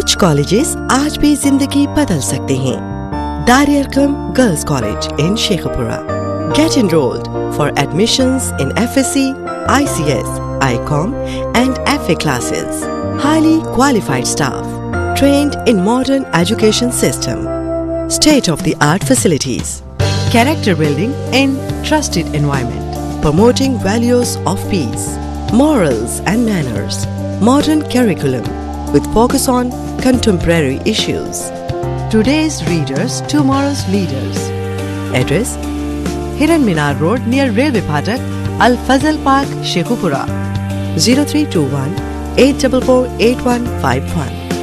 कुछ कॉलेजेस आज भी जिंदगी बदल सकते हैं। Arqam Girls College in Sheikhupura. Get enrolled for admissions in FSC, ICS, Arqam and FA classes. Highly qualified staff, trained in modern education system. State-of-the-art facilities. Character building in trusted environment. Promoting values of peace, morals and manners. Modern curriculum with focus on contemporary issues. Today's readers, tomorrow's leaders. Address: Hiran Minar Road near Railway Phatak, Al Fazal Park, Sheikhupura. 0321 844 8151.